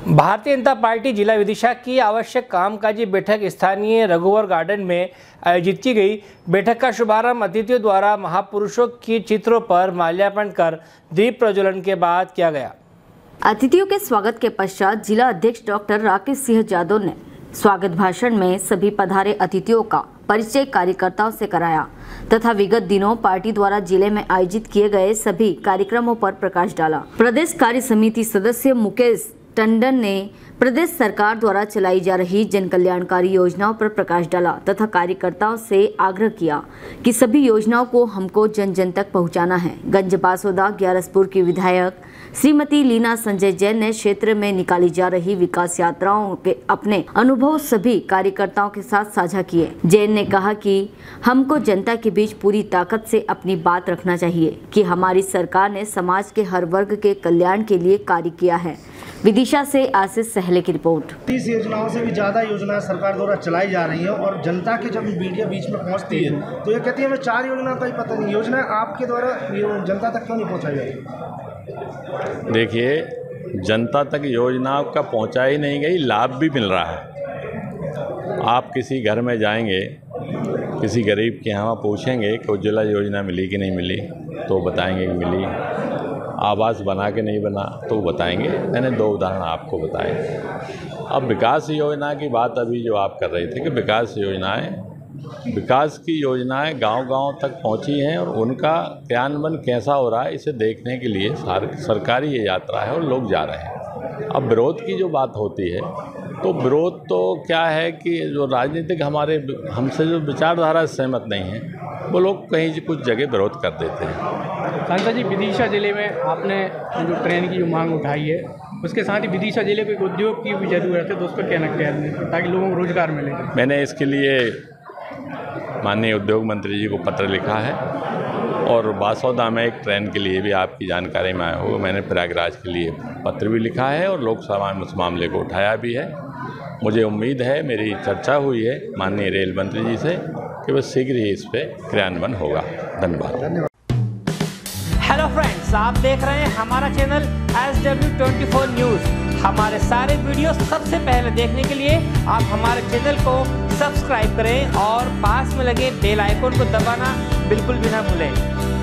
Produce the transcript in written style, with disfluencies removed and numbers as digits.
Bharatiya Janata party जिला विदिशा की आवश्यक कामकाजी बैठक स्थानीय रघुवर गार्डन में आयोजित की गई। बैठक का शुभारंभ अतिथियों द्वारा महापुरुषों के चित्रों पर माल्यार्पण कर दीप प्रज्वलन के बाद किया गया। अतिथियों के स्वागत के पश्चात जिला अध्यक्ष डॉक्टर राकेश सिंह यादव ने स्वागत भाषण में सभी पधारे अतिथियों का परिचय कार्यकर्ताओं से कराया तथा विगत दिनों पार्टी द्वारा जिले में आयोजित किए गए सभी कार्यक्रमों पर प्रकाश डाला। प्रदेश कार्य समिति सदस्य मुकेश टंडन ने प्रदेश सरकार द्वारा चलाई जा रही जन कल्याणकारी योजनाओं पर प्रकाश डाला तथा कार्यकर्ताओं से आग्रह किया कि सभी योजनाओं को हमको जन जन तक पहुंचाना है। गंज बासोदा ग्यारसपुर की विधायक श्रीमती लीना संजय जैन ने क्षेत्र में निकाली जा रही विकास यात्राओं के अपने अनुभव सभी कार्यकर्ताओं के साथ साझा किए। जैन ने कहा कि हमको जनता के बीच पूरी ताकत से अपनी बात रखना चाहिए कि हमारी सरकार ने समाज के हर वर्ग के कल्याण के लिए कार्य किया है। विदिशा से आशीष सहले की रिपोर्ट। 30 योजनाओं से भी ज़्यादा योजनाएं सरकार द्वारा चलाई जा रही हैं और जनता के जब मीडिया बीच में पहुंचती है तो ये कहती है हमें 4 योजना का ही पता नहीं, योजनाएं आपके द्वारा जनता तक क्यों नहीं पहुंचाई जाती? देखिए, जनता तक योजनाओं का पहुंचाई नहीं गई, लाभ भी मिल रहा है। आप किसी घर में जाएंगे, किसी गरीब के यहाँ पूछेंगे कि उज्ज्वला योजना मिली कि नहीं मिली, तो बताएंगे कि मिली। आवास बना के नहीं बना तो बताएंगे। मैंने 2 उदाहरण आपको बताए। अब विकास योजना की बात अभी जो आप कर रहे थे कि विकास की योजनाएं गांव-गांव तक पहुंची हैं और उनका क्रियान्वयन कैसा हो रहा है इसे देखने के लिए सरकारी ये यात्रा है और लोग जा रहे हैं। अब विरोध की जो बात होती है तो विरोध तो क्या है कि जो राजनीतिक हमसे जो विचारधारा सहमत नहीं है वो लोग कहीं कुछ जगह विरोध कर देते हैं। सांसद जी, विदिशा जिले में आपने जो ट्रेन की जो मांग उठाई है उसके साथ ही विदिशा जिले को एक उद्योग की भी जरूरत है, तो उस पर क्या कहना है ताकि लोगों को रोजगार मिले? मैंने इसके लिए माननीय उद्योग मंत्री जी को पत्र लिखा है और बासौदा में एक ट्रेन के लिए भी आपकी जानकारी में आया होगा, मैंने प्रयागराज के लिए पत्र भी लिखा है और लोकसभा में उस मामले को उठाया भी है। मुझे उम्मीद है, मेरी चर्चा हुई है माननीय रेल मंत्री जी से कि वह शीघ्र ही इस पर क्रियान्वयन होगा। धन्यवाद। हेलो फ्रेंड्स, आप देख रहे हैं हमारा चैनल SW24 न्यूज़। हमारे सारे वीडियो सबसे पहले देखने के लिए आप हमारे चैनल को सब्सक्राइब करें और पास में लगे बेल आइकन को दबाना बिल्कुल भी ना भूलें।